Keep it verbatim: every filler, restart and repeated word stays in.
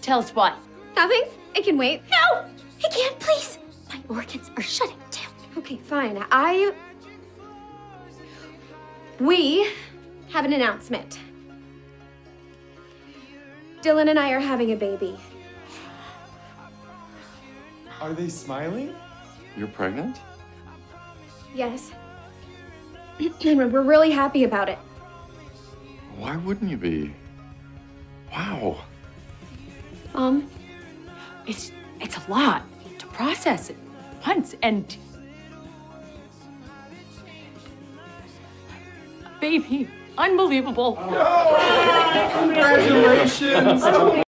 Tell us why. Nothing. It can wait. No! It can't, please. My organs are shutting down. Okay, fine. I... We have an announcement. Dylan and I are having a baby. Are they smiling? You're pregnant? Yes. And we're really happy about it. Why wouldn't you be? Wow. Um, It's, it's a lot to process at once, and... Baby, unbelievable. Congratulations!